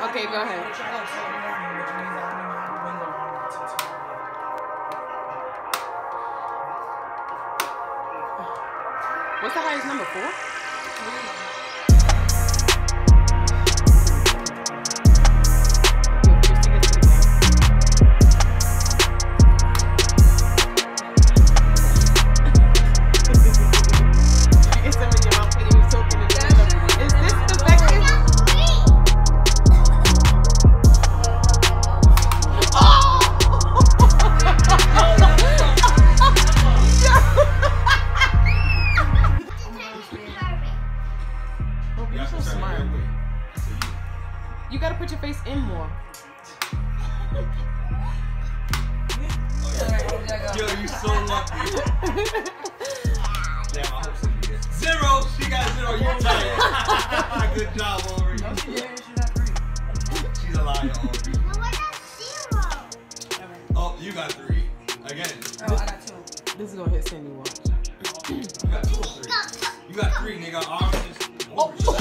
Okay, go ahead. What's the highest number? 4? You gotta put your face in more. Yo, you so lucky. Damn, I hope so. 0. She got 0. You're tired. Good job, Aubrey. No, she got 3. She's a liar, Aubrey. No, I got 0. Oh, you got 3. Again. Oh, I got 2. This is gonna hit Cindy. Watch. You got 2 or 3? You got 3, nigga. Orange.